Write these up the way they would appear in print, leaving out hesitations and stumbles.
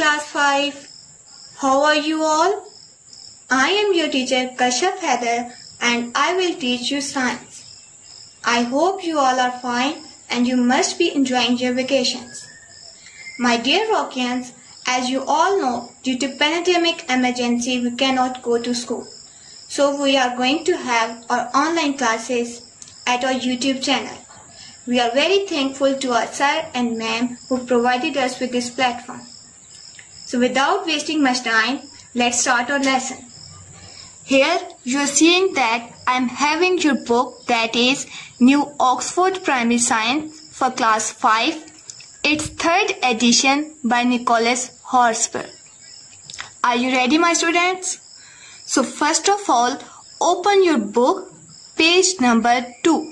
class 5. How are you all? I am your teacher Kashyap Haider and I will teach you science. I hope you all are fine and you must be enjoying your vacations. My dear Rockians, as you all know, due to pandemic emergency we cannot go to school. So we are going to have our online classes at our YouTube channel. We are very thankful to our sir and ma'am who provided us with this platform. So without wasting much time, let's start our lesson. Here you are seeing that I am having your book, that is New Oxford Primary Science for class 5. Its 3rd edition by Nicholas Horsburgh. Are you ready, my students? So first of all, open your book, page number 2.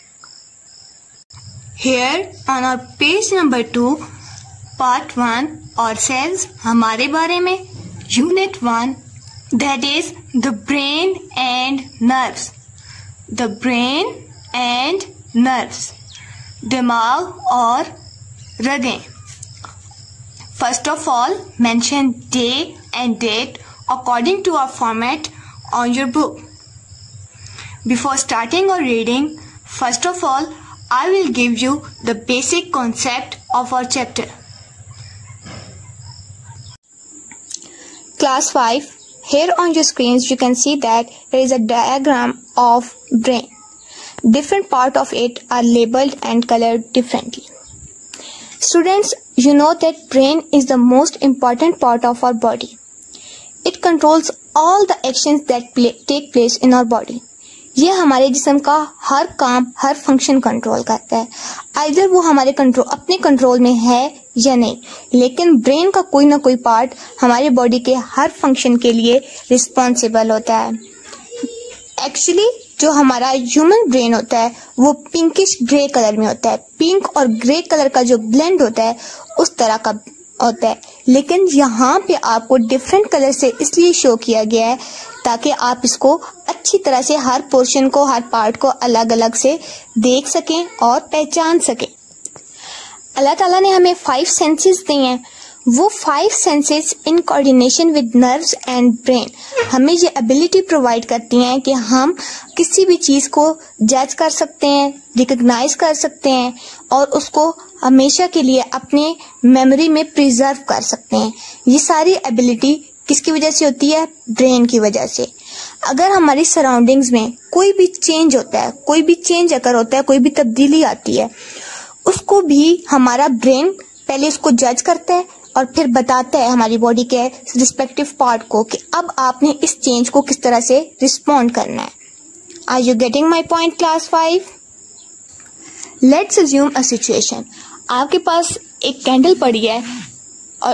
Here on our page number 2, part 1 और cells हमारे बारे में, unit 1, that is the brain and nerves. The brain and nerves. दिमाग और रगें. First of all, mention day and date according to our format on your book. Before starting our reading, first of all, I will give you the basic concept of our chapter. Class 5, here on your screens you can see that there is a diagram of brain. Different parts of it are labeled and colored differently. Students, you know that brain is the most important part of our body. It controls all the actions that take place in our body. ये हमारे जिस्म का हर काम, हर function control करता है. Either वो हमारे अपने कंट्रोल में है या नहीं, लेकिन ब्रेन का कोई ना कोई पार्ट हमारे बॉडी के हर फंक्शन के लिए रिस्पॉन्सिबल होता है. एक्चुअली जो हमारा ह्यूमन ब्रेन होता है वो पिंकिश ग्रे कलर में होता है. पिंक और ग्रे कलर का जो ब्लेंड होता है उस तरह का होता है, लेकिन यहाँ पे आपको डिफरेंट कलर से इसलिए शो किया गया है ताकि आप इसको अच्छी तरह से हर पोर्शन को, हर पार्ट को अलग अलग से देख सकें और पहचान सकें. अल्लाह ताला ने हमें 5 सेंसेस दिए हैं. वो 5 senses in coordination with nerves and brain हमें ये एबिलिटी प्रोवाइड करती हैं कि हम किसी भी चीज को जज कर सकते हैं, रिकॉग्नाइज कर सकते हैं और उसको हमेशा के लिए अपने मेमोरी में प्रिजर्व कर सकते हैं. ये सारी एबिलिटी किसकी वजह से होती है? ब्रेन की वजह से. अगर हमारी सराउंडिंग्स में कोई भी चेंज होता है, कोई भी चेंज अगर होता है, कोई भी तब्दीली आती है, उसको भी हमारा ब्रेन पहले उसको जज करता है और फिर बताता है हमारी बॉडी के रिस्पेक्टिव पार्ट को कि अब आपने इस चेंज को किस तरह से रिस्पॉन्ड करना है. Are you getting my point class 5? Let's assume a situation. आपके पास एक कैंडल पड़ी है और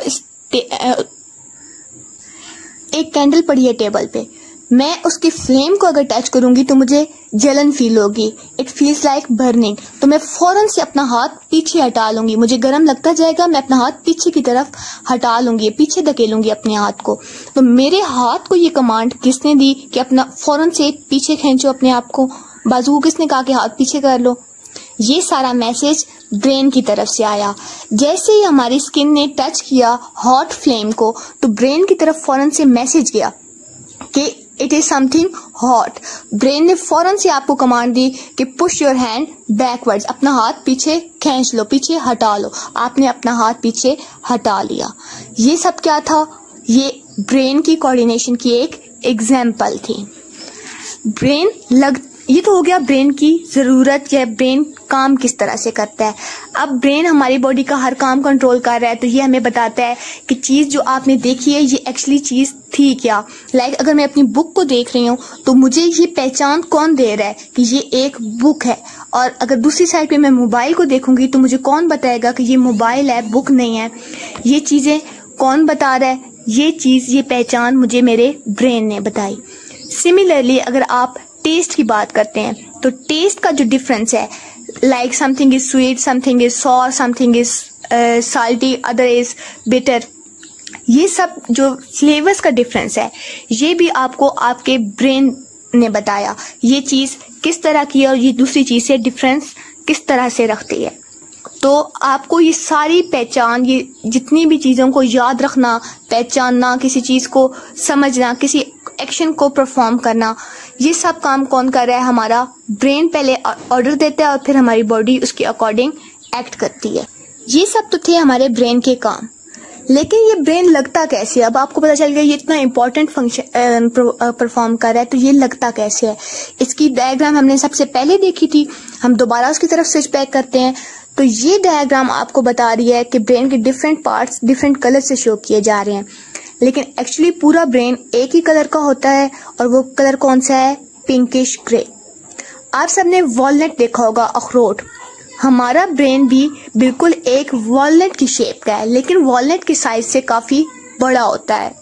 एक कैंडल पड़ी है टेबल पे. मैं उसकी फ्लेम को अगर टच करूंगी तो मुझे जलन फील होगी. It feels like burning. तो मैं फौरन से अपना हाथ पीछे हटा लूंगी. मुझे गर्म लगता जाएगा, मैं अपना हाथ पीछे की तरफ हटा लूंगी, पीछे धकेलूंगी अपने हाथ को. तो मेरे हाथ को ये कमांड किसने दी कि अपना फौरन से पीछे खींचो अपने आप को? बाजू को किसने कहा कि हाथ पीछे कर लो? ये सारा मैसेज ब्रेन की तरफ से आया. जैसे ही हमारी स्किन ने टच किया हॉट फ्लेम को, तो ब्रेन की तरफ फौरन से मैसेज गया कि it is something hot. Brain ने फौरन से आपको कमांड दी कि पुश योर हैंड बैकवर्ड्स. अपना हाथ पीछे खींच लो, पीछे हटा लो. आपने अपना हाथ पीछे हटा लिया. ये सब क्या था? ये ब्रेन की कोऑर्डिनेशन की एक एग्जाम्पल थी. ये तो हो गया ब्रेन की जरूरत या ब्रेन काम किस तरह से करता है. अब ब्रेन हमारी बॉडी का हर काम कंट्रोल कर रहा है, तो ये हमें बताता है कि चीज जो आपने देखी है ये एक्चुअली चीज थी क्या. अगर मैं अपनी बुक को देख रही हूँ तो मुझे ये पहचान कौन दे रहा है कि ये एक बुक है, और अगर दूसरी साइड पे मैं मोबाइल को देखूंगी तो मुझे कौन बताएगा कि ये मोबाइल है, बुक नहीं है. ये चीजें कौन बता रहा है? ये पहचान मुझे मेरे ब्रेन ने बताई. सिमिलरली अगर आप टेस्ट की बात करते हैं तो टेस्ट का जो डिफरेंस है, like something is sweet, something is sour, something is salty, other is bitter. ये सब जो फ्लेवर्स का डिफरेंस है ये भी आपको आपके ब्रेन ने बताया ये चीज किस तरह की है और ये दूसरी चीज से डिफरेंस किस तरह से रखती है. तो आपको ये सारी पहचान, ये जितनी भी चीज़ों को याद रखना, पहचानना, किसी चीज़ को समझना, किसी एक्शन को परफॉर्म करना, ये सब काम कौन कर रहा है? हमारा ब्रेन पहले ऑर्डर देता है और फिर हमारी बॉडी उसके अकॉर्डिंग एक्ट करती है। ये सब तो थे हमारे ब्रेन के काम, लेकिन ये ब्रेन लगता कैसे? अब आपको पता चल गया ये इतना इंपॉर्टेंट फंक्शन परफॉर्म कर रहा है, तो ये लगता कैसे है? इसकी डायग्राम हमने सबसे पहले देखी थी, हम दोबारा उसकी तरफ स्विच बैक करते हैं। तो ये डायग्राम आपको बता रही है कि ब्रेन के डिफरेंट पार्ट्स डिफरेंट कलर से शो किए जा रहे हैं, लेकिन एक्चुअली पूरा ब्रेन एक ही कलर का होता है, और वो कलर कौन सा है? Pinkish grey. आप सबने वॉलनट देखा होगा, अखरोट। हमारा ब्रेन भी बिल्कुल एक वॉलनट की शेप का है, लेकिन वॉलनट की साइज से काफी बड़ा होता है।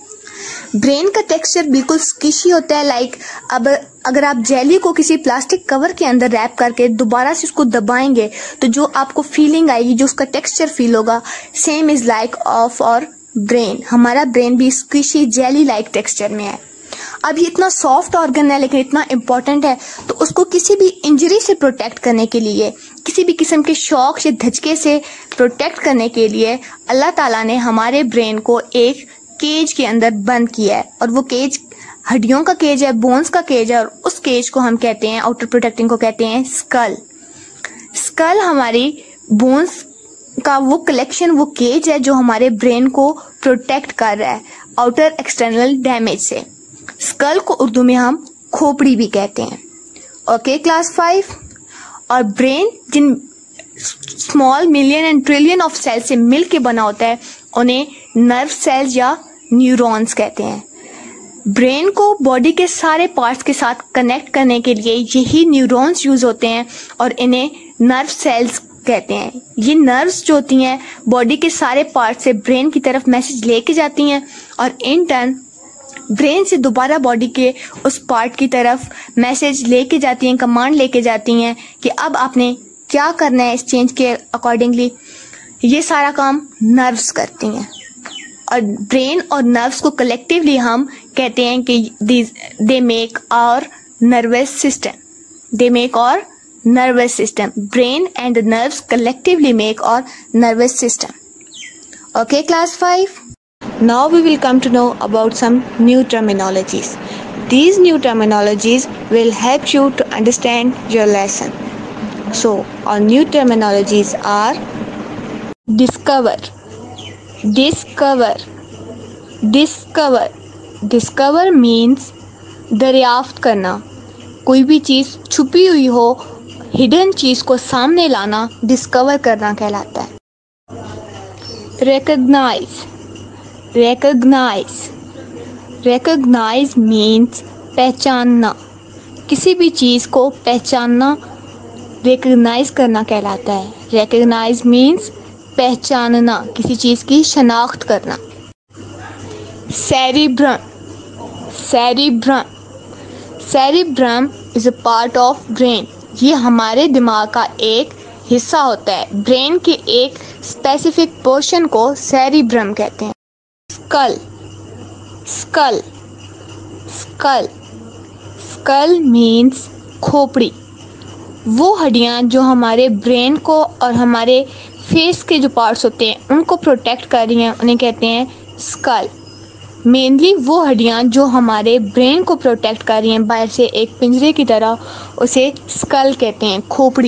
ब्रेन का टेक्सचर बिल्कुल स्किशी होता है, लाइक अब अगर आप जेली को किसी प्लास्टिक कवर के अंदर रैप करके दोबारा से उसको दबाएंगे तो जो आपको फीलिंग आएगी, जो उसका टेक्सचर फील होगा, same is like of our brain. हमारा ब्रेन भी स्क्विशी जेली लाइक टेक्सचर में है। अब ये इतना सॉफ्ट ऑर्गन है लेकिन इतना इम्पोर्टेंट है, तो उसको किसी भी इंजरी से प्रोटेक्ट करने के लिए, किसी भी किस्म के शॉक या धचके से प्रोटेक्ट करने के लिए अल्लाह ताला ने हमारे ब्रेन को एक केज के अंदर बंद किया है। और वो केज हड्डियों का केज है, बोन्स का केज है, और उस केज को हम कहते हैं, आउटर प्रोटेक्टिंग को कहते हैं स्कल। स्कल हमारी बोन्स का वो कलेक्शन, वो केज है जो हमारे ब्रेन को प्रोटेक्ट कर रहा है आउटर एक्सटर्नल डैमेज से। स्कल को उर्दू में हम खोपड़ी भी कहते हैं। Okay class 5। और ब्रेन जिन small million and trillion of cell से मिल के बना होता है, उन्हें नर्व सेल्स या न्यूरॉन्स कहते हैं। ब्रेन को बॉडी के सारे पार्ट्स के साथ कनेक्ट करने के लिए यही न्यूरॉन्स यूज होते हैं, और इन्हें नर्व सेल्स कहते हैं। ये नर्व्स जो होती हैं बॉडी के सारे पार्ट से ब्रेन की तरफ मैसेज लेके जाती हैं, और इन टर्न ब्रेन से दोबारा बॉडी के उस पार्ट की तरफ मैसेज लेके जाती हैं, कमांड लेके जाती हैं कि अब आपने क्या करना है इस चेंज के अकॉर्डिंगली। ये सारा काम नर्व्स करती हैं, और ब्रेन और नर्व्स को कलेक्टिवली हम कहते हैं कि they make our nervous system. They make our nervous system. Brain and nerves collectively make our nervous system. Okay, class 5. Now we will come to know about some new terminologies. These new terminologies will help you to understand your lesson. So, our new terminologies are discover, discover, discover. Discover means दरियाफ्त करना, कोई भी चीज़ छुपी हुई हो, hidden चीज को सामने लाना डिस्कवर करना कहलाता है। रिकॉग्नाइज, रिकॉग्नाइज, रिकॉग्नाइज मीन्स पहचानना, किसी भी चीज को पहचानना रिकॉग्नाइज करना कहलाता है। रिकॉग्नाइज मीन्स पहचानना, किसी चीज की शनाख्त करना। Cerebrum, cerebrum, cerebrum is a part of brain. ये हमारे दिमाग का एक हिस्सा होता है। ब्रेन के एक स्पेसिफिक पोर्शन को सेरिब्रम कहते हैं। Skull, skull, skull, skull means खोपड़ी। वो हड्डियां जो हमारे ब्रेन को और हमारे फेस के जो पार्ट्स होते हैं उनको प्रोटेक्ट कर रही हैं, उन्हें कहते हैं स्कल। मेनली वो हड्डियां जो हमारे ब्रेन को प्रोटेक्ट कर रही हैं बाहर से एक पिंजरे की तरह, उसे स्कल कहते हैं, खोपड़ी।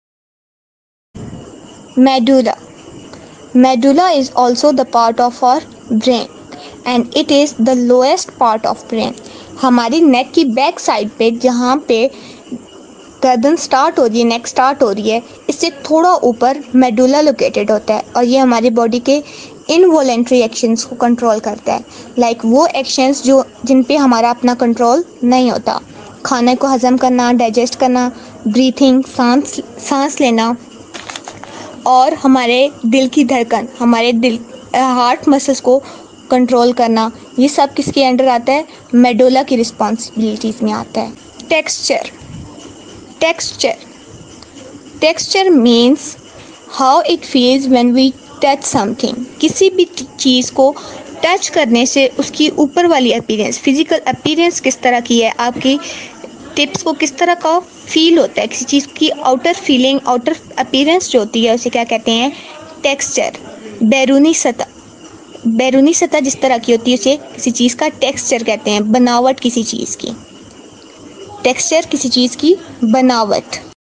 Medulla, medulla is also the part of our brain and it is the lowest part of brain. हमारी नेक की बैक साइड पे जहाँ पे गर्दन स्टार्ट हो रही है, नेक स्टार्ट हो रही है, इससे थोड़ा ऊपर मेडुला लोकेटेड होता है, और ये हमारी बॉडी के इनवॉलेंट्री एक्शंस को कंट्रोल करता है। लाइक वो एक्शंस जो जिन पे हमारा अपना कंट्रोल नहीं होता, खाने को हजम करना, डाइजेस्ट करना, ब्रीथिंग, सांस लेना, और हमारे दिल की धड़कन, हमारे दिल हार्ट मसल्स को कंट्रोल करना, ये सब किसके अंडर आता है? मेडुला की रिस्पॉन्सिबिलिटीज में आता है। Texture, texture, texture means how it feels when we touch something. किसी भी चीज़ को टच करने से उसकी ऊपर वाली अपीयरेंस, फिजिकल अपीयरेंस किस तरह की है, आपकी टिप्स को किस तरह का फील होता है, किसी चीज़ की आउटर फीलिंग, आउटर अपीयरेंस जो होती है उसे क्या कहते हैं? टेक्सचर। बैरूनी सतह जिस तरह की होती है उसे किसी चीज़ का टेक्सचर कहते हैं, बनावट किसी चीज़ की, टेक्सचर किसी चीज़ की बनावट।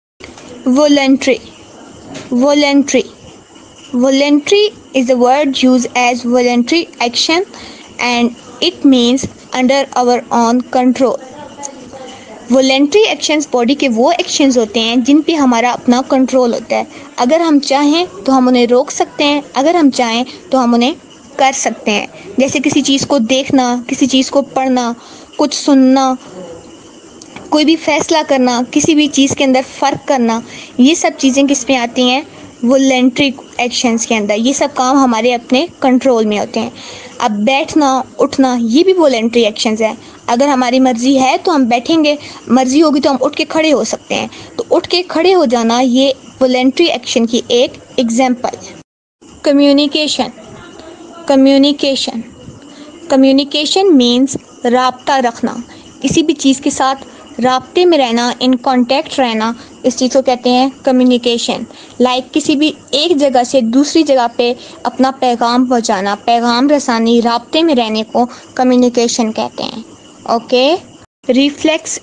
Voluntary is a word used as voluntary action and it means under our own control. Voluntary actions body के वो एक्शंस होते हैं जिन पे हमारा अपना कंट्रोल होता है। अगर हम चाहें तो हम उन्हें रोक सकते हैं, अगर हम चाहें तो हम उन्हें कर सकते हैं। जैसे किसी चीज़ को देखना, किसी चीज़ को पढ़ना, कुछ सुनना, कोई भी फैसला करना, किसी भी चीज़ के अंदर फ़र्क करना, ये सब चीज़ें किस में आती हैं? वॉलेंट्री एक्शंस के अंदर। ये सब काम हमारे अपने कंट्रोल में होते हैं। अब बैठना, उठना, ये भी वॉलेंट्री एक्शंस है। अगर हमारी मर्ज़ी है तो हम बैठेंगे, मर्ज़ी होगी तो हम उठ के खड़े हो सकते हैं। तो उठ के खड़े हो जाना ये वॉलेंट्री एक्शन की एक एग्जाम्पल है। कम्युनिकेशन मीन्स राब्ता रखना, किसी भी चीज़ के साथ राब्ते में रहना, इन कांटेक्ट रहना, इस चीज़ को कहते हैं कम्युनिकेशन। लाइक किसी भी एक जगह से दूसरी जगह पे अपना पैगाम पहुंचाना, पैगाम रसानी, राब्ते में रहने को कम्युनिकेशन कहते हैं। ओके। रिफ्लेक्स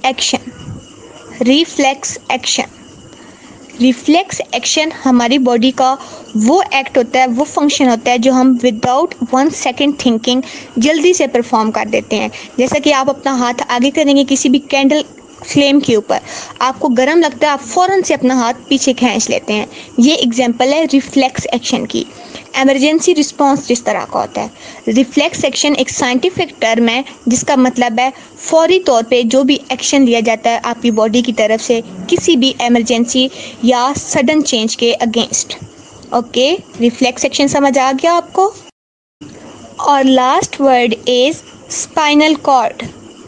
एक्शन हमारी बॉडी का वो एक्ट होता है, वो फंक्शन होता है जो हम विदाउट 1 सेकेंड थिंकिंग जल्दी से परफॉर्म कर देते हैं। जैसा कि आप अपना हाथ आगे करेंगे किसी भी कैंडल फ्लेम के ऊपर, आपको गर्म लगता है, आप फ़ौरन से अपना हाथ पीछे खींच लेते हैं। ये एग्जांपल है रिफ्लेक्स एक्शन की। एमरजेंसी रिस्पांस जिस तरह का होता है। रिफ्लेक्स एक्शन एक साइंटिफिक टर्म है जिसका मतलब है फौरी तौर पे जो भी एक्शन लिया जाता है आपकी बॉडी की तरफ से किसी भी एमरजेंसी या सडन चेंज के अगेंस्ट। ओके, रिफ्लेक्स एक्शन समझ आ गया आपको? और last word is spinal cord.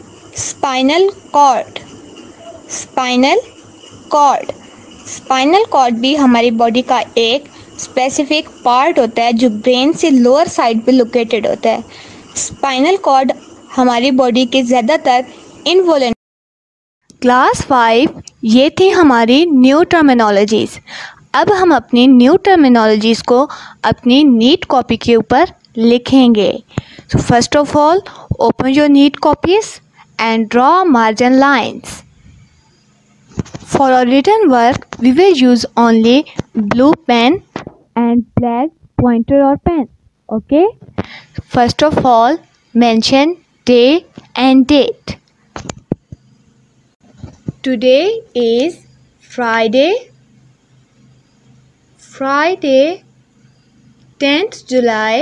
Spinal cord भी हमारी बॉडी का एक स्पेसिफिक पार्ट होता है जो ब्रेन से लोअर साइड पे लोकेटेड होता है। स्पाइनल कॉर्ड हमारी बॉडी के ज़्यादातर इनवॉलेंट। क्लास 5 ये थी हमारी न्यू टर्मिनोलॉजीज़। अब हम अपनी न्यू टर्मिनोलॉजीज़ को अपनी नीट कॉपी के ऊपर लिखेंगे। So first of all open your neat copies and draw margin lines. For our written work, we will use only blue pen and black pointer or pen. Okay? First of all, mention day and date. Today is Friday, 10th July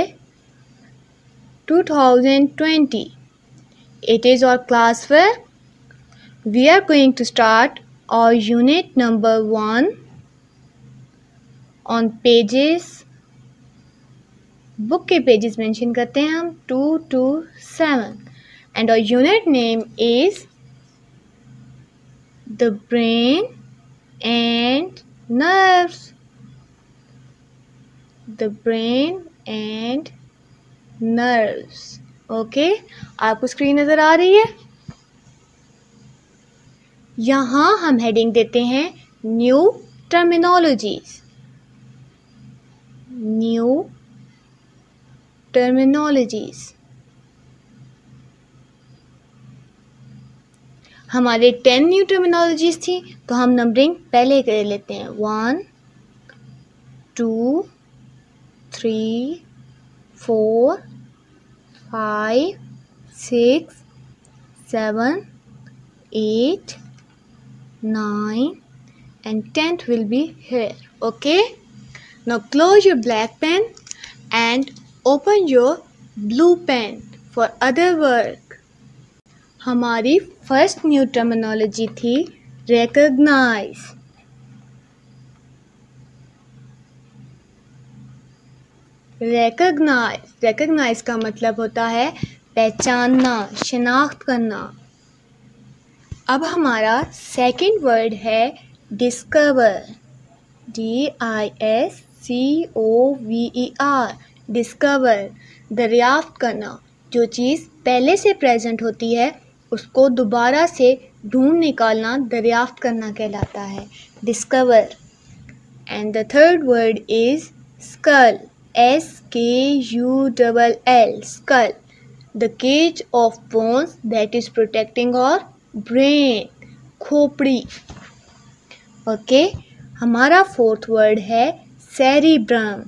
2020. It is our class work. We are going to start our unit number 1 on pages. Book के pages mention करते हैं हम 2 to 7 and our unit name is the brain and nerves. The brain and nerves. Okay, आपको screen नज़र आ रही है? यहाँ हम हेडिंग देते हैं न्यू टर्मिनोलॉजीज। हमारे 10 न्यू टर्मिनोलॉजीज थी तो हम नंबरिंग पहले कर लेते हैं 1 2 3 4 5 6 7 8 9 and 10th will be here. Okay, now close your black pen and open your blue pen for other work. हमारी फर्स्ट न्यू टर्मिनोलॉजी थी recognize. recognize का मतलब होता है पहचानना, शिनाख्त करना। अब हमारा सेकंड वर्ड है डिस्कवर। DISCOVER, डिस्कवर, दरियाफ्त करना। जो चीज़ पहले से प्रेजेंट होती है उसको दोबारा से ढूंढ निकालना, दरियाफ्त करना कहलाता है, discover. And the third word is skull, SKULL, skull, the cage of bones that is protecting our brain, खोपड़ी। ओके, हमारा फोर्थ वर्ड है सेरिब्रम,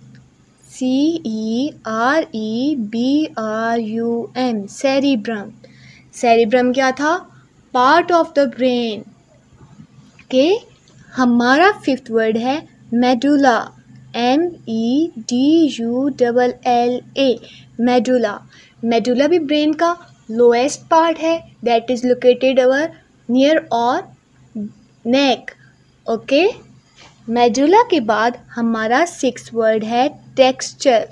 CEREBRUM, सेरिब्रम। सेरिब्रम क्या था? Part of the brain. Okay, हमारा फिफ्थ वर्ड है medulla, MEDULLA, medulla. Medulla भी brain का lowest part है, that is located our near our neck. Okay, medulla के बाद हमारा सिक्स्थ वर्ड है टेक्सचर,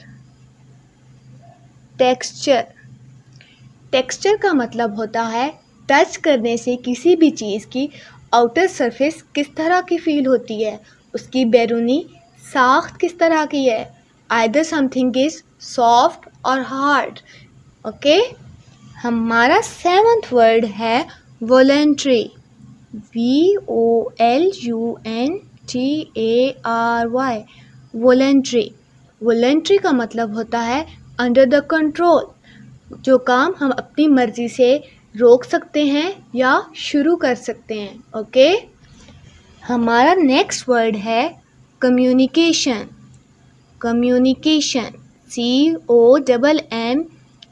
टेक्सचर। टेक्सचर का मतलब होता है टच करने से किसी भी चीज़ की आउटर सरफेस किस तरह की फील होती है, उसकी बैरूनी साख्त किस तरह की है, either something is soft or hard. Okay, हमारा सेवंथ वर्ड है वॉलंटरी, VOLUNTARY, वॉलंटरी। वॉलंटरी का मतलब होता है अंडर द कंट्रोल, जो काम हम अपनी मर्जी से रोक सकते हैं या शुरू कर सकते हैं। ओके, हमारा नेक्स्ट वर्ड है communication, communication, COMMUNICATION,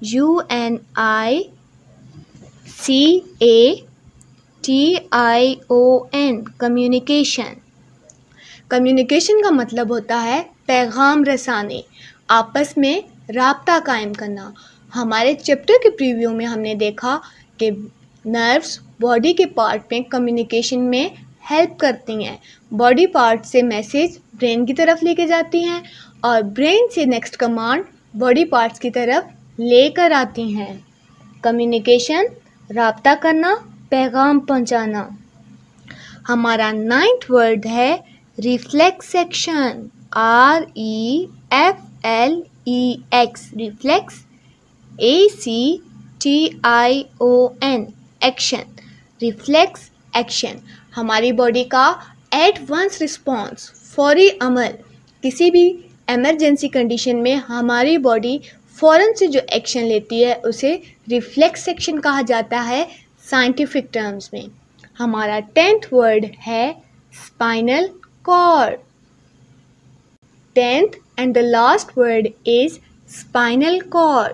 communication. Communication का मतलब होता है पैगाम रसाने, आपस में राब्ता कायम करना। हमारे चैप्टर के प्रीव्यू में हमने देखा कि नर्व्स बॉडी के पार्ट में कम्युनिकेशन में हेल्प करती हैं, बॉडी पार्ट से मैसेज ब्रेन की तरफ लेके जाती हैं और ब्रेन से नेक्स्ट कमांड बॉडी पार्ट्स की तरफ लेकर आती हैं। कम्युनिकेशन, राब्ता करना, पैगाम पहुंचाना। हमारा नाइन्थ वर्ड है reflexation, REFLEX, reflex, ACTION, action, reflex action. हमारी बॉडी का एट वंस रिस्पॉन्स, फौरी अमल। किसी भी एमरजेंसी कंडीशन में हमारी बॉडी फ़ौरन से जो एक्शन लेती है उसे रिफ्लेक्स एक्शन कहा जाता है साइंटिफिक टर्म्स में। हमारा 10th वर्ड है spinal cord. 10th and the last word is spinal cord,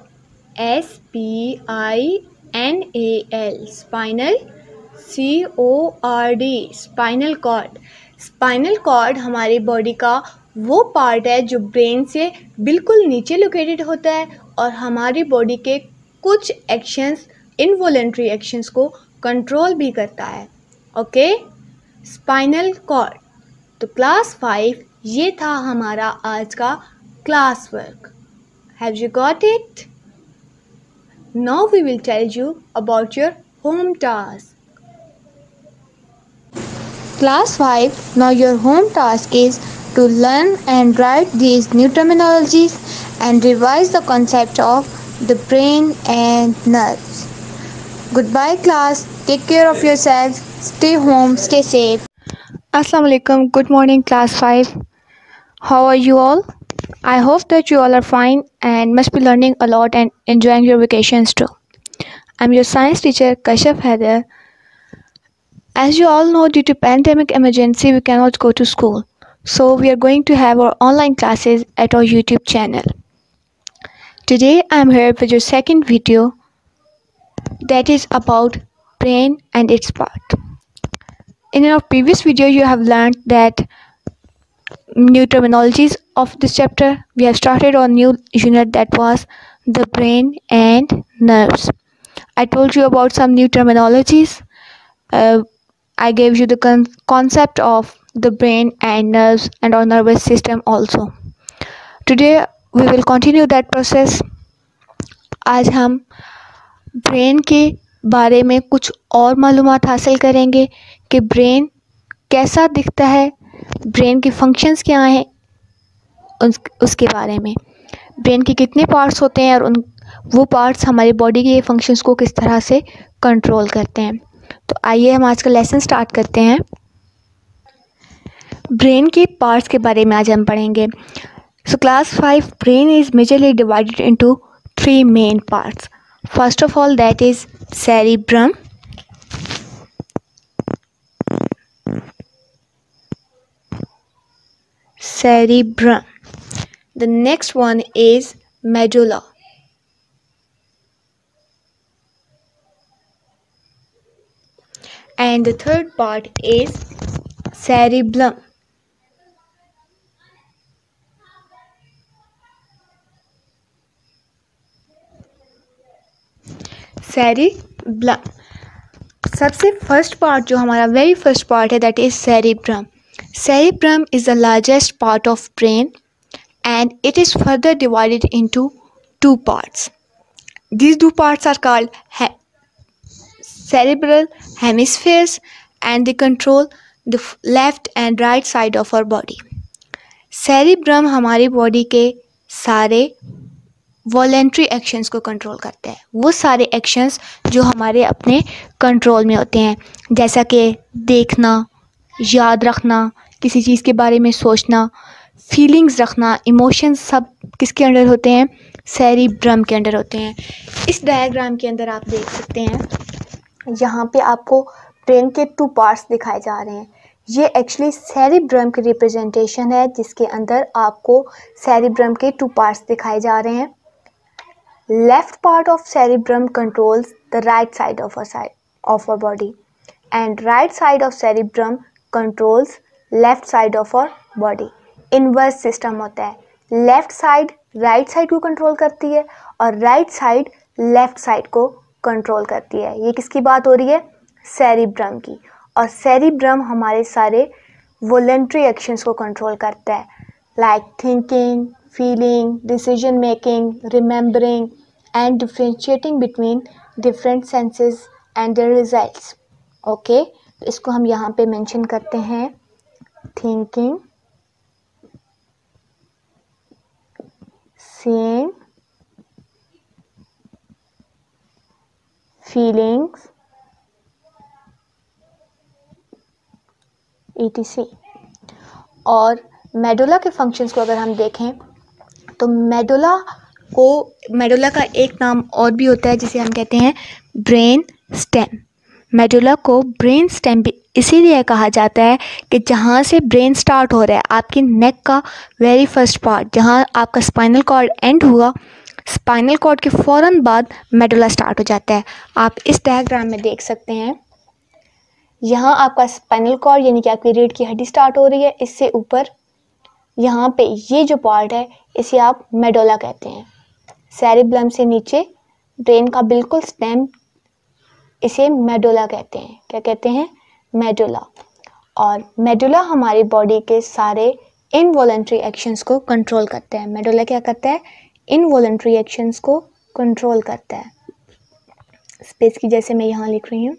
SPINAL, spinal, CORD, spinal cord. Spinal cord हमारी बॉडी का वो पार्ट है जो ब्रेन से बिल्कुल नीचे लोकेटेड होता है और हमारी बॉडी के कुछ एक्शंस, इनवॉलेंट्री एक्शंस को कंट्रोल भी करता है। Okay, spinal cord. तो क्लास 5 ये था हमारा आज का class work. Have you got it? Now we will tell you about your home task. Class 5, now your home task is to learn and write these new terminologies and revise the concept of the brain and nerves. Goodbye class, take care of yourselves, stay home, stay safe. Assalamu alaikum, good morning class 5. How are you all? I hope that you all are fine and must be learning a lot and enjoying your vacations too. I'm your science teacher Kashaf Haider. As you all know, due to pandemic emergency, we cannot go to school. So we are going to have our online classes at our YouTube channel. Today I am here with your second video that is about brain and its part. In our previous video, you have learned that new terminologies of this chapter. We have started a new unit that was the brain and nerves. I told you about some new terminologies. I gave you the concept of the brain and nerves and our nervous system also. Today we will continue that process. आज हम brain के बारे में कुछ और मालूमात हासिल करेंगे कि ब्रेन कैसा दिखता है, ब्रेन के फंक्शंस क्या हैं, उसके बारे में। ब्रेन के कितने पार्ट्स होते हैं और वो पार्ट्स हमारी बॉडी के फंक्शंस को किस तरह से कंट्रोल करते हैं। तो आइए हम आज का लेसन स्टार्ट करते हैं। ब्रेन के पार्ट्स के बारे में आज हम पढ़ेंगे। So class 5 brain is majorly divided into 3 main parts. First of all that is cerebrum, the next one is medulla, and the third part is cerebellum. cerebellum सबसे फर्स्ट पार्ट जो हमारा वेरी फर्स्ट पार्ट है that is cerebrum. Cerebrum is the largest part of brain and it is further divided into 2 parts. These 2 parts are called cerebral hemispheres and they control the left and right side of our body. Cerebrum हमारी body के सारे voluntary actions को control करता है, वो सारे actions जो हमारे अपने कंट्रोल में होते हैं, जैसा कि देखना, याद रखना, किसी चीज़ के बारे में सोचना, फीलिंग्स रखना, इमोशंस, सब किसके अंडर होते हैं? सेरिब्रम के अंडर होते हैं। इस डायग्राम के अंदर आप देख सकते हैं, यहाँ पे आपको ब्रेन के 2 पार्ट्स दिखाए जा रहे हैं। ये एक्चुअली सेरिब्रम की रिप्रेजेंटेशन है, जिसके अंदर आपको सेरिब्रम के 2 पार्ट्स दिखाए जा रहे हैं। Left part of cerebrum controls the right side of our body and right side of cerebrum controls left side of our body. Inverse system होता है, लेफ्ट साइड राइट साइड को कंट्रोल करती है और राइट साइड लेफ्ट साइड को control करती है। ये किसकी बात हो रही है? सेरिब्रम की। और सेरिब्रम हमारे सारे वॉलेंट्री एक्शंस को कंट्रोल करता है, like thinking, feeling, decision making, remembering and differentiating between different senses and their results. Okay, तो इसको हम यहाँ पे मेंशन करते हैं, थिंकिंग, seeing, feelings, etc. और मेडुला के फंक्शंस को अगर हम देखें तो मेडुला का एक नाम और भी होता है जिसे हम कहते हैं ब्रेन स्टेम। मेडुला को ब्रेन स्टेम भी इसीलिए कहा जाता है कि जहाँ से ब्रेन स्टार्ट हो रहा है, आपकी नेक का वेरी फर्स्ट पार्ट, जहाँ आपका स्पाइनल कॉर्ड एंड हुआ, स्पाइनल कॉर्ड के फ़ौरन बाद मेडुला स्टार्ट हो जाता है। आप इस डायग्राम में देख सकते हैं, यहाँ आपका स्पाइनल कॉर्ड यानी कि आपकी रीढ़ की हड्डी स्टार्ट हो रही है, इससे ऊपर यहाँ पे ये जो पार्ट है इसे आप मेडुला कहते हैं। सेरिब्रम से नीचे ब्रेन का बिल्कुल स्टेम, इसे मेडुला कहते हैं। क्या कहते हैं? मेडुला। और मेडुला हमारी बॉडी के सारे इनवॉलेंट्री एक्शंस को कंट्रोल करता है। मेडुला क्या करता है? इनवॉलेंट्री एक्शंस को कंट्रोल करता है। स्पेस की जैसे मैं यहाँ लिख रही हूँ,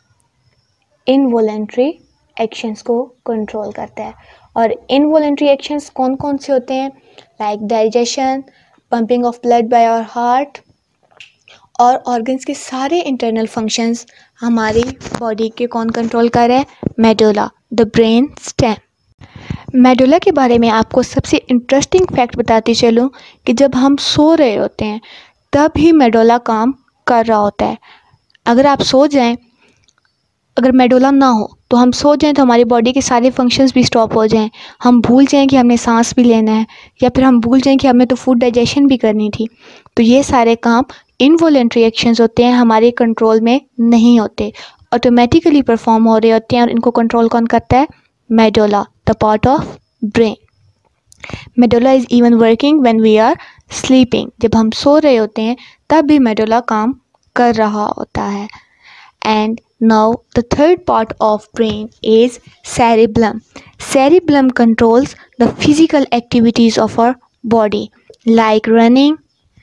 इनवॉलेंट्री एक्शंस को कंट्रोल करता है। और इनवॉलेंट्री एक्शंस कौन कौन से होते हैं? Like digestion, pumping of blood by our heart, और ऑर्गन्स के सारे इंटरनल फंक्शंस हमारी बॉडी के कौन कंट्रोल कर रहा है? Medulla, the brain stem. Medulla के बारे में आपको सबसे इंटरेस्टिंग फैक्ट बताती चलूँ कि जब हम सो रहे होते हैं तब ही मेडुला काम कर रहा होता है। अगर आप सो जाएं, अगर मेडुला ना हो तो हम सो जाएं तो हमारी बॉडी के सारे फंक्शंस भी स्टॉप हो जाएं, हम भूल जाएं कि हमने सांस भी लेना है, या फिर हम भूल जाएं कि हमें तो फूड डाइजेशन भी करनी थी। तो ये सारे काम इनवॉलेंट्री एक्शंस होते हैं, हमारे कंट्रोल में नहीं होते, ऑटोमेटिकली परफॉर्म हो रहे होते हैं। और इनको कंट्रोल कौन करता है? Medulla, the part of brain. Medulla is even working when we are sleeping. जब हम सो रहे होते हैं तब भी मेडुला काम कर रहा होता है। And now the third part of brain is cerebellum. Cerebellum controls the physical activities of our body like running,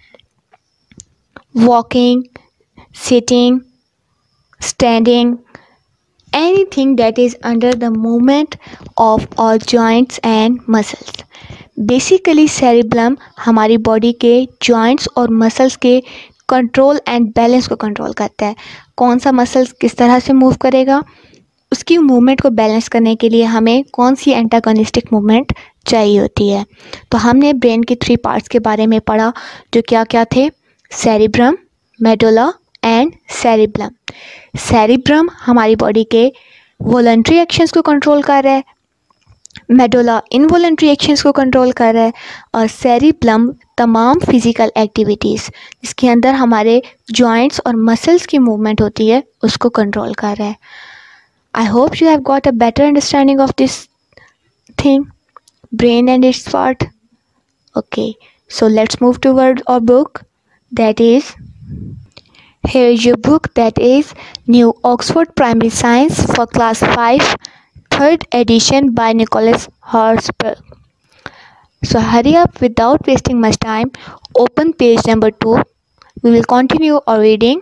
walking, sitting, standing, anything that is under the movement of our joints and muscles. Basically cerebellum हमारी body के joints और muscles के control and balance को control करता है। कौन सा muscles किस तरह से मूव करेगा, उसकी मूवमेंट को बैलेंस करने के लिए हमें कौन सी एंटागोनिस्टिक मूवमेंट चाहिए होती है। तो हमने ब्रेन के 3 पार्ट्स के बारे में पढ़ा, जो क्या क्या थे, cerebrum, medulla and cerebellum. Cerebrum हमारी बॉडी के वॉलंटरी एक्शंस को कंट्रोल कर रहा है, मेडुला इनवॉलंटरी एक्शंस को कंट्रोल कर रहा है, और सेरिब्लम तमाम फिजिकल एक्टिविटीज़ जिसके अंदर हमारे जॉइंट्स और मसल्स की मूवमेंट होती है उसको कंट्रोल कर रहा है। I hope you have got a better understanding of this thing, brain and its part. Okay, so let's move toward our book. That is, here is your book, that is New Oxford Primary Science for Class 5, 3rd edition by Nicholas Horsburgh. So hurry up without wasting much time. Open page number 2. We will continue our reading.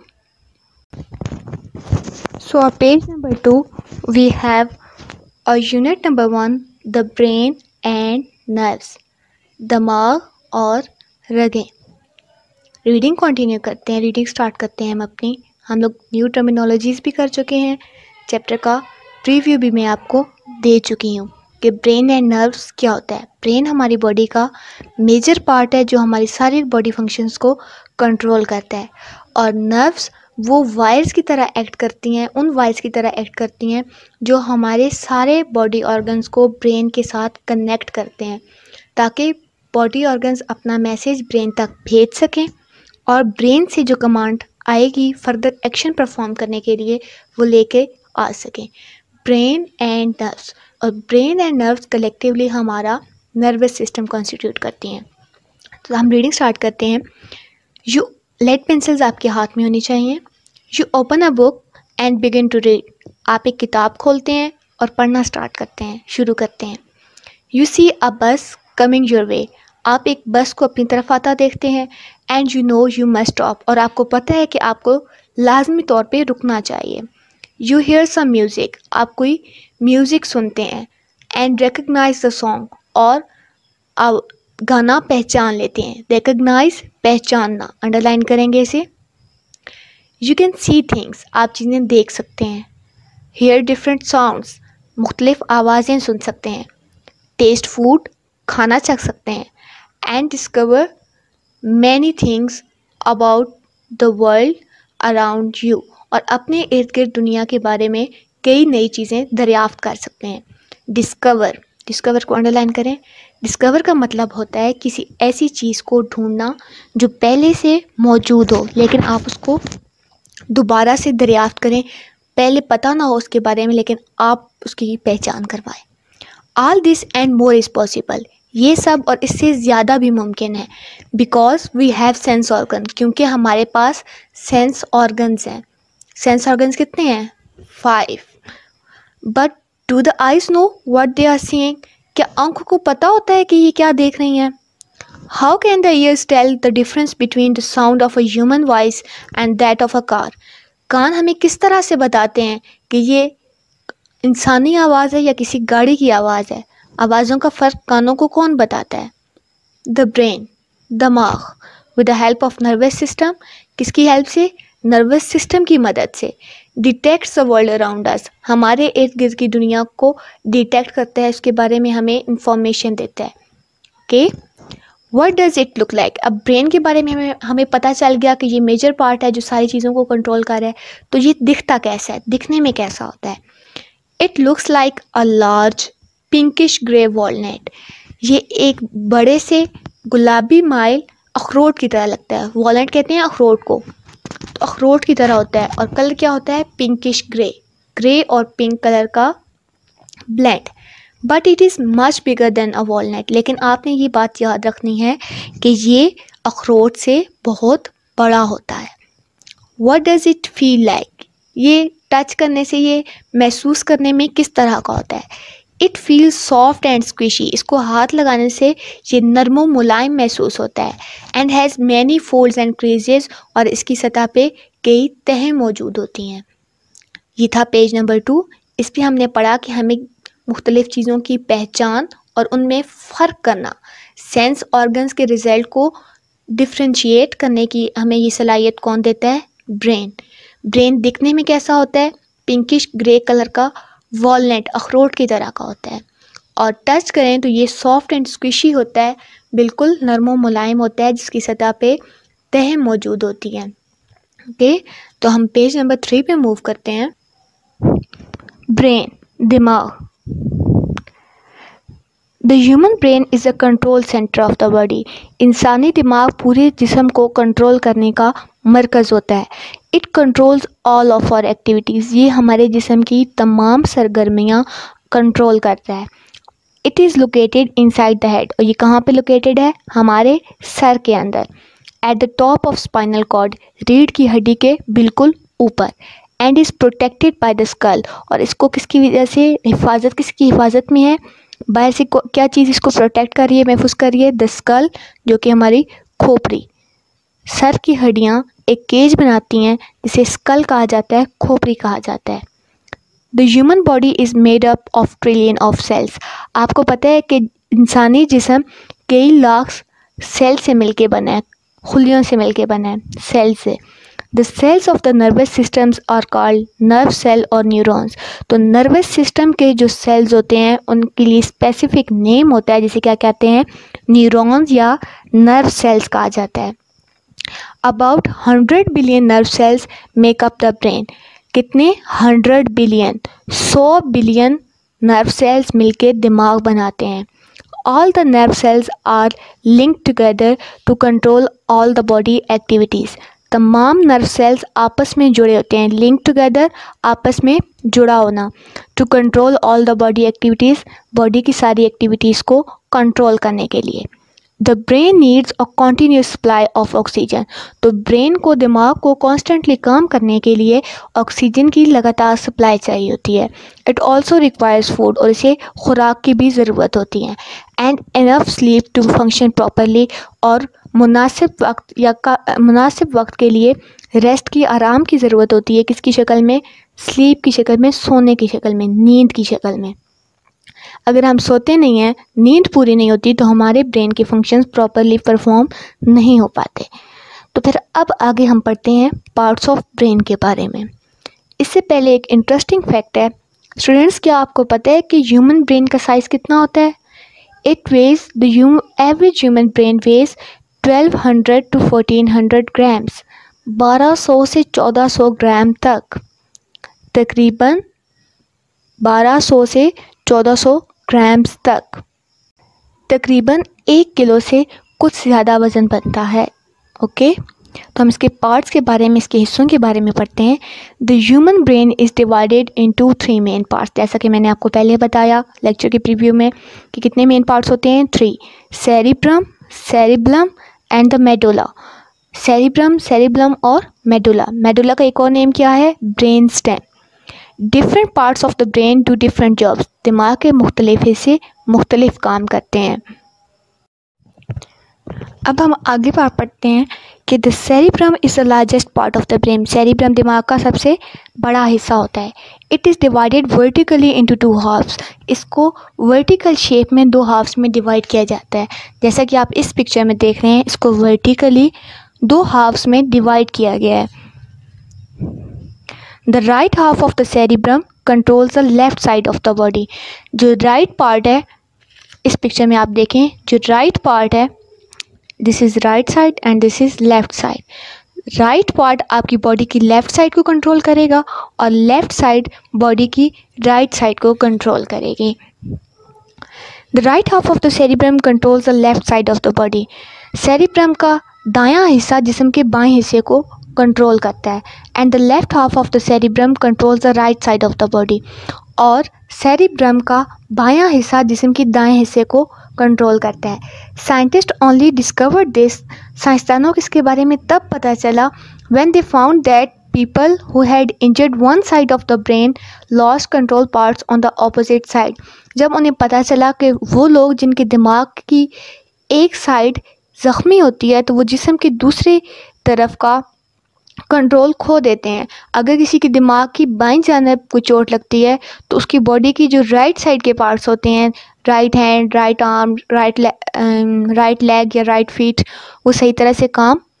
So on page number 2, we have a unit number 1, the brain and nerves, दिमाग और रगें। Reading continue करते हैं, reading start करते हैं हम लोग new terminologies भी कर चुके हैं, चैप्टर का प्रीव्यू भी मैं आपको दे चुकी हूँ कि ब्रेन एंड नर्व्स क्या होता है। ब्रेन हमारी बॉडी का मेजर पार्ट है जो हमारी सारी बॉडी फंक्शंस को कंट्रोल करता है, और नर्व्स वो वायर्स की तरह एक्ट करती हैं, उन वायर्स की तरह एक्ट करती हैं जो हमारे सारे बॉडी ऑर्गन्स को ब्रेन के साथ कनेक्ट करते हैं, ताकि बॉडी ऑर्गन्स अपना मैसेज ब्रेन तक भेज सकें और ब्रेन से जो कमांड आएगी फर्दर एक्शन परफॉर्म करने के लिए वो लेके आ सकें। ब्रेन एंड नर्व्स, और ब्रेन एंड नर्व्स कलेक्टिवली हमारा नर्वस सिस्टम कॉन्स्टिट्यूट करती हैं। तो हम रीडिंग स्टार्ट करते हैं। यू लेड पेंसिल्स आपके हाथ में होनी चाहिए। You open a book and begin to read. आप एक किताब खोलते हैं और पढ़ना स्टार्ट करते हैं, शुरू करते हैं। यू सी अ बस कमिंग योर वे। आप एक बस को अपनी तरफ आता देखते हैं। And you know you must stop, और आपको पता है कि आपको लाजमी तौर पे रुकना चाहिए। यू हेयर सम म्यूज़िक, आप कोई म्यूज़िक सुनते हैं। एंड रिकग्नाइज द सॉन्ग, और आप गाना पहचान लेते हैं। रिकग्नाइज, पहचानना, अंडरलाइन करेंगे इसे। यू कैन सी थिंग्स, आप चीज़ें देख सकते हैं। हेयर डिफरेंट साउंड्स, मुख्तलिफ आवाज़ें सुन सकते हैं। टेस्ट फूड, खाना चख सकते हैं। And discover many things about the world around you, और अपने इर्द गिर्द दुनिया के बारे में कई नई चीज़ें दरियाफ्त कर सकते हैं। डिस्कवर, डिस्कवर को अंडरलाइन करें। डिस्कवर का मतलब होता है किसी ऐसी चीज़ को ढूंढना जो पहले से मौजूद हो लेकिन आप उसको दोबारा से दरियाफ्त करें, पहले पता ना हो उसके बारे में लेकिन आप उसकी पहचान करवाएं। All this and more is possible, ये सब और इससे ज़्यादा भी मुमकिन है। Because we have sense organ, क्योंकि हमारे पास सेंस ऑर्गन्स हैं। सेंस ऑर्गन्स कितने हैं? 5। But do the eyes know what they are seeing, क्या आंखों को पता होता है कि ये क्या देख रही हैं? How can the ears tell the difference between the sound of a human voice and that of a car, कान हमें किस तरह से बताते हैं कि ये इंसानी आवाज़ है या किसी गाड़ी की आवाज़ है? आवाज़ों का फ़र्क कानों को कौन बताता है? द ब्रेन, दिमाग, with the help of nervous system, किसकी हेल्प से? नर्वस सिस्टम की मदद से। Detects the world around us, हमारे इर्द गिर्द की दुनिया को डिटेक्ट करता है, उसके बारे में हमें इंफॉर्मेशन देता है। Okay, what does it look like, अब ब्रेन के बारे में हमें पता चल गया कि ये मेजर पार्ट है जो सारी चीज़ों को कंट्रोल कर रहा है, तो ये दिखता कैसा है, दिखने में कैसा होता है? It looks like a large pinkish grey walnut, ये एक बड़े से गुलाबी माइल अखरोट की तरह लगता है। वॉलनट कहते हैं अखरोट को, तो अखरोट की तरह होता है, और कलर क्या होता है? पिंकिश ग्रे, ग्रे और पिंक कलर का blend. But it is much bigger than a walnut, लेकिन आपने ये बात याद रखनी है कि ये अखरोट से बहुत बड़ा होता है। What does it feel like, ये टच करने से, ये महसूस करने में किस तरह का होता है? It feels soft and squishy, इसको हाथ लगाने से ये नरमो मुलायम महसूस होता है। And has many folds and creases, और इसकी सतह पे कई तहें मौजूद होती हैं। ये था पेज नंबर 2। इस पर हमने पढ़ा कि हमें मुख्तलिफ़ चीज़ों की पहचान और उनमें फ़र्क करना, सेंस ऑर्गन्स के रिज़ल्ट को डिफ्रेंशिएट करने की हमें ये सलाहियत कौन देता है? ब्रेन। ब्रेन दिखने में कैसा होता है? पिंकिश ग्रे कलर का, वॉलनट अखरोट की तरह का होता है। और टच करें तो ये सॉफ्ट एंड स्क्विशी होता है, बिल्कुल नरम मुलायम होता है, जिसकी सतह पे तह मौजूद होती है। ओके, तो हम पेज नंबर 3 पे मूव करते हैं। ब्रेन, दिमाग। The human brain is a control centre of the body. इंसानी दिमाग पूरे जिस्म को कंट्रोल करने का मरकज़ होता है। It controls all of our activities. ये हमारे जिस्म की तमाम सरगर्मियाँ कंट्रोल करता है। It is located inside the head. और ये कहाँ पे लोकेटेड है? हमारे सर के अंदर। At the top of spinal cord, रीढ़ की हड्डी के बिल्कुल ऊपर। And is protected by the skull. और इसको किसकी वजह से हिफाजत, किसकी हिफाजत में है? बाहर से क्या चीज़ इसको प्रोटेक्ट कर रही है, महफूज कर रही है? द स्कल, जो कि हमारी खोपड़ी। सर की हड्डियाँ एक केज बनाती हैं जिसे स्कल कहा जाता है, खोपड़ी कहा जाता है। The human body is made up of trillion of cells. आपको पता है कि इंसानी जिस्म कई लाख सेल से मिलके बना है, खुलियों से मिलके बना है, सेल से। The cells of the nervous systems are called nerve cell और न्यूरॉन्स। तो नर्वस सिस्टम के जो सेल्स होते हैं उनके लिए स्पेसिफिक नेम होता है, जिसे क्या कहते हैं? न्यूरॉन्स या नर्व सेल्स कहा जाता है। About 100 billion nerve cells make up the brain. कितने? 100 बिलियन, 100 बिलियन नर्व सेल्स मिलके दिमाग बनाते हैं। All the nerve cells are linked together to control all the body activities. तमाम नर्व सेल्स आपस में जुड़े होते हैं, लिंक टुगेदर, आपस में जुड़ा होना। To control all the body activities, body की सारी एक्टिविटीज़ को कंट्रोल करने के लिए। The brain needs a continuous supply of oxygen. तो ब्रेन को, दिमाग को कॉन्स्टेंटली काम करने के लिए ऑक्सीजन की लगातार सप्लाई चाहिए होती है। इट ऑल्सो रिक्वायर्स फूड, और इसे खुराक की भी ज़रूरत होती है। And enough sleep to function properly, और मुनासिब वक्त के लिए रेस्ट की, आराम की ज़रूरत होती है। किसकी शक्ल में? स्लीप की शक्ल में, सोने की शक्ल में, नींद की शक्ल में। अगर हम सोते नहीं हैं, नींद पूरी नहीं होती, तो हमारे ब्रेन के फंक्शंस प्रॉपरली परफॉर्म नहीं हो पाते। तो फिर अब आगे हम पढ़ते हैं पार्ट्स ऑफ ब्रेन के बारे में। इससे पहले एक इंटरेस्टिंग फैक्ट है स्टूडेंट्स, क्या आपको पता है कि ह्यूमन ब्रेन का साइज़ कितना होता है? It weighs average human brain weighs 1200 to 1400 grams, 1200 से 1400 ग्राम तक, तकरीबन 1200 से 1400 ग्राम्स तक, तकरीबन 1 किलो से कुछ ज़्यादा वज़न बनता है। ओके, तो हम इसके पार्ट्स के बारे में, इसके हिस्सों के बारे में पढ़ते हैं। The human brain is divided into 3 main parts. जैसा कि मैंने आपको पहले बताया लेक्चर के प्रीव्यू में कि कितने मेन पार्ट्स होते हैं? 3। Cerebrum, cerebellum and the medulla. Cerebrum, cerebellum और मेडुला। मेडुला का एक और नेम क्या है? Brain stem. Different parts of the brain do different jobs. दिमाग के मुख्तलिफ हिस्से मुख्तलिफ काम करते हैं। अब हम आगे पढ़ते हैं कि the cerebrum is the largest part of the brain. Cerebrum दिमाग का सबसे बड़ा हिस्सा होता है। It is divided vertically into 2 halves. इसको वर्टिकल शेप में 2 हाफ्स में डिवाइड किया जाता है। जैसा कि आप इस पिक्चर में देख रहे हैं, इसको वर्टिकली 2 हाफ्स में डिवाइड किया गया है। The right half of the cerebrum controls the left side of the body. जो राइट पार्ट है, इस पिक्चर में आप देखें, जो राइट पार्ट है, this is right side and this is left side. Right part आपकी बॉडी की लेफ़्ट साइड को कंट्रोल करेगा और लेफ़्ट साइड बॉडी की राइट साइड को कंट्रोल करेगी। The right half of the cerebrum controls the left side of the body. Cerebrum का दायां हिस्सा जिस्म के बाएं हिस्से को कंट्रोल करता है। And the left half of the cerebrum controls the right side of the body. और सेरिब्रम का बायां हिस्सा जिस्म के दाएं हिस्से को कंट्रोल करता है। Scientist only discovered this. साइंसदानों को इसके बारे में तब पता चला when they found that people who had injured one side of the brain lost control parts on the opposite side. जब उन्हें पता चला कि वो लोग जिनके दिमाग की एक साइड ज़ख्मी होती है तो वो जिस्म की दूसरी तरफ का कंट्रोल खो देते हैं। अगर किसी के दिमाग की बाईं जानिब को चोट लगती है तो उसकी बॉडी की जो राइट साइड के पार्ट्स होते हैं, right hand, right arm, right leg या राइट फीट, वो सही तरह से काम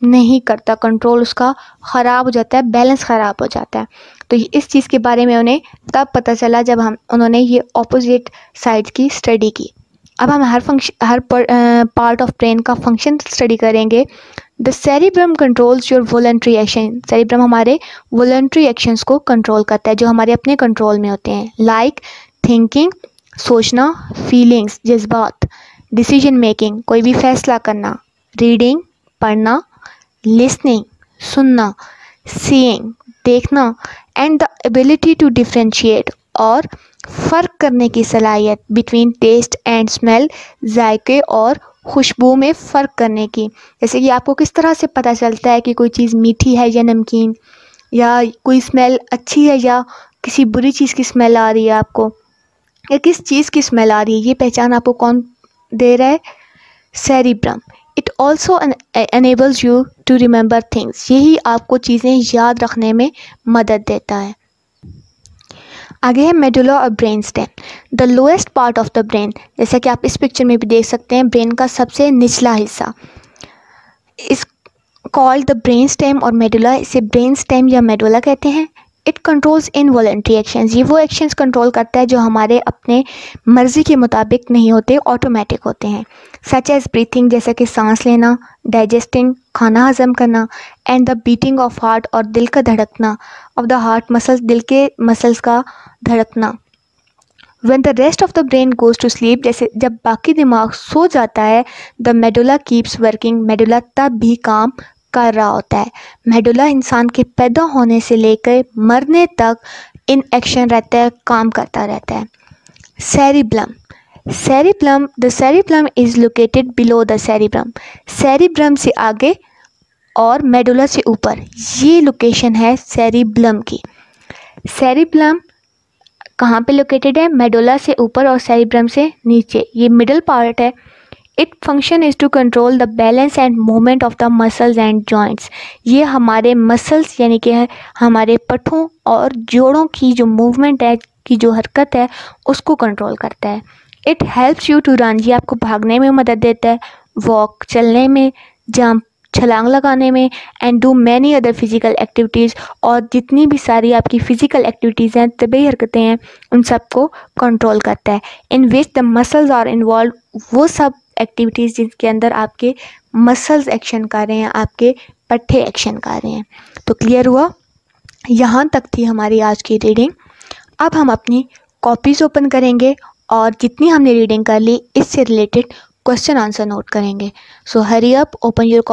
नहीं करता, कंट्रोल उसका ख़राब हो जाता है, बैलेंस ख़राब हो जाता है। तो इस चीज़ के बारे में उन्हें तब पता चला जब उन्होंने ये ऑपोजिट साइड की स्टडी की। अब हम हर पार्ट ऑफ ब्रेन का फंक्शन स्टडी करेंगे। The cerebrum controls your voluntary action. Cerebrum हमारे वॉलंटरी एक्शंस को कंट्रोल करता है जो हमारे अपने कंट्रोल में होते हैं, लाइक थिंकिंग, सोचना, फीलिंग्स, जज्बात, डिसीजन मेकिंग, कोई भी फैसला करना, रीडिंग, पढ़ना, लिसनिंग, सुनना, सीइंग, देखना, and the ability to differentiate, और फ़र्क करने की सलाहियत बिटवीन टेस्ट एंड स्मेल, जायके और खुशबू में फ़र्क करने की। जैसे कि आपको किस तरह से पता चलता है कि कोई चीज़ मीठी है या नमकीन, या कोई स्मेल अच्छी है या किसी बुरी चीज़ की स्मेल आ रही है आपको, या किस चीज़ की स्मेल आ रही है, ये पहचान आपको कौन दे रहा है? Cerebrum. It also enables you to remember things. यही आपको चीज़ें याद रखने में मदद देता है। आगे है मेडुला और brain stem. The lowest part of the brain, जैसा कि आप इस पिक्चर में भी देख सकते हैं, ब्रेन का सबसे निचला हिस्सा is called the brain stem और मेडुला। इसे ब्रेन स्टेम या मेडुला कहते हैं। It controls involuntary actions. ये वो एक्शंस कंट्रोल करता है जो हमारे अपने मर्जी के मुताबिक नहीं होते, ऑटोमेटिक होते हैं। सच एज ब्रीथिंग, जैसे कि सांस लेना, डाइजेस्टिंग, खाना हजम करना, and the beating of heart, और दिल का धड़कना, ऑफ द हार्ट मसल्स, दिल के मसल्स का धड़कना। When the rest of the brain goes to sleep, जैसे जब बाकी दिमाग सो जाता है, the medulla keeps working, medulla तब भी काम कर रहा होता है। मेडुला इंसान के पैदा होने से लेकर मरने तक इन एक्शन रहता है, काम करता रहता है। Cerebellum. The cerebellum is located below the cerebrum. Cerebrum से आगे और मेडुला से ऊपर, ये लोकेशन है सेरिब्लम की। सेरिब्लम कहाँ पे लोकेटेड है? मेडुला से ऊपर और सेरिब्रम से नीचे, ये मिडल पार्ट है। It function is to control the balance and movement of the muscles and joints. ये हमारे मसल्स यानी कि हमारे पट्ठों और जोड़ों की जो मूवमेंट है, की जो हरकत है, उसको कंट्रोल करता है। It helps you to run. ये आपको भागने में मदद देता है, वॉक, चलने में, जंप, छलांग लगाने में, and do many other physical activities, और जितनी भी सारी आपकी फ़िज़िकल एक्टिविटीज़ हैं, तभी हरकतें हैं, उन सब को कंट्रोल करता है। In which the muscles are involve, वो सब एक्टिविटीज़ जिनके अंदर आपके मसल्स एक्शन कर रहे हैं, आपके पट्टे एक्शन कर रहे हैं। तो क्लियर हुआ? यहाँ तक थी हमारी आज की रीडिंग। अब हम अपनी कॉपीज़ ओपन करेंगे और जितनी हमने रीडिंग कर ली इससे रिलेटेड क्वेश्चन आंसर नोट करेंगे। So hurry up, open your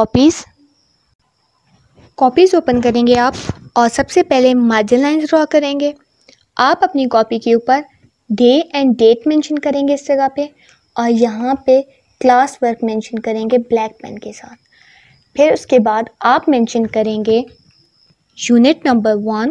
copies open करेंगे आप, और सबसे पहले मार्जिन लाइंस ड्रॉ करेंगे। आप अपनी कॉपी के ऊपर डे एंड डेट मेंशन करेंगे इस जगह पे, और यहाँ पे क्लास वर्क मेंशन करेंगे ब्लैक पेन के साथ। फिर उसके बाद आप मेंशन करेंगे यूनिट नंबर 1,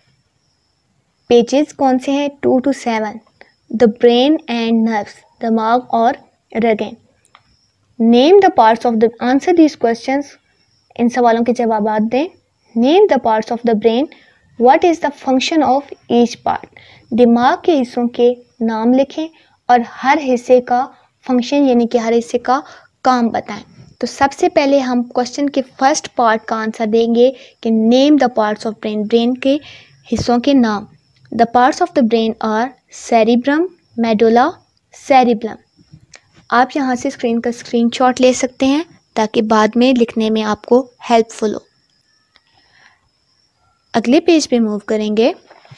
पेजेस कौन से हैं 2 to 7, the brain and nerves, दिमाग और रगें। Name the parts of the, answer these questions, इन सवालों के जवाब दें। Name the parts of the brain, what is the function of each part. दिमाग के हिस्सों के नाम लिखें और हर हिस्से का फंक्शन यानी कि हर हिस्से का काम बताएं। तो सबसे पहले हम क्वेश्चन के फर्स्ट पार्ट का आंसर देंगे कि name the parts of brain, brain के हिस्सों के नाम। The parts of the brain are cerebrum, medulla, cerebellum. आप यहाँ से स्क्रीन का स्क्रीनशॉट ले सकते हैं ताकि बाद में लिखने में आपको हेल्पफुल हो। अगले पेज पे मूव करेंगे।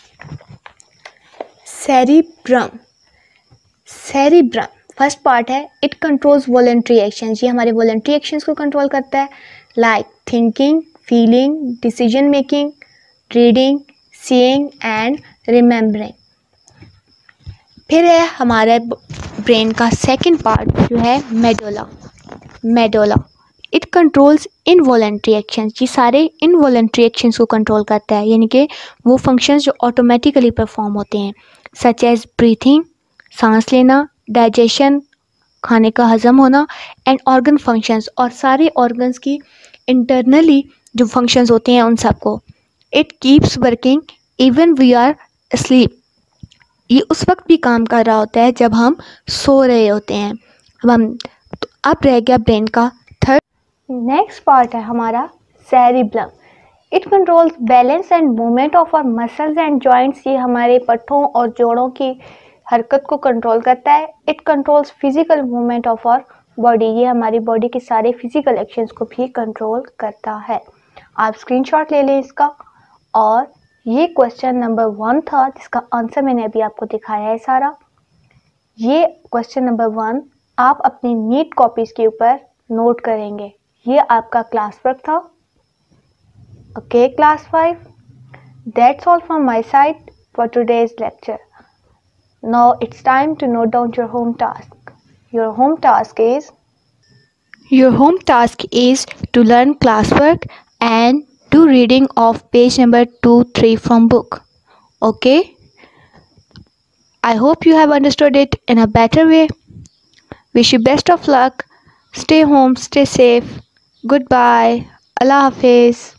सेरिब्रम। सेरिब्रम फर्स्ट पार्ट है, इट कंट्रोल्स वॉलंटरी एक्शंस। ये हमारे वॉलंटरी एक्शंस को कंट्रोल करता है, like thinking, feeling, decision making, reading, seeing and remembering. फिर है हमारे ब्रेन का सेकंड पार्ट जो है medulla. Medulla it controls involuntary actions. ये सारे इनवॉलंटरी एक्शंस को कंट्रोल करता है, यानी कि वो फंक्शंस जो ऑटोमेटिकली परफॉर्म होते हैं, सच एज ब्रीथिंग, सांस लेना, डाइजेशन, खाने का हजम होना, एंड ऑर्गन फंक्शंस, और सारे ऑर्गन्स की इंटरनली जो फंक्शंस होते हैं उन सबको। It keeps working even we are asleep. ये उस वक्त भी काम कर रहा होता है जब हम सो रहे होते हैं। तो अब रह गया ब्रेन का थर्ड। नेक्स्ट पार्ट है हमारा cerebellum. It controls balance and movement of our muscles and joints. ये हमारे पट्टों और जोड़ों की हरकत को कंट्रोल करता है। It controls physical movement of our body. ये हमारी बॉडी के सारे फिजिकल एक्शंस को भी कंट्रोल करता है। आप स्क्रीनशॉट ले लें इसका। और ये क्वेश्चन नंबर 1 था जिसका आंसर मैंने अभी आपको दिखाया है सारा। ये क्वेश्चन नंबर 1 आप अपनी नीट कॉपीज के ऊपर नोट करेंगे। ये आपका क्लास वर्क था। Okay class 5, that's all from my side for today's lecture. Now it's time to note down your home task. Your home task is to learn classwork and do reading of page number 2-3 from book. Okay, I hope you have understood it in a better way. Wish you best of luck. Stay home, stay safe. Goodbye. Allah Hafiz.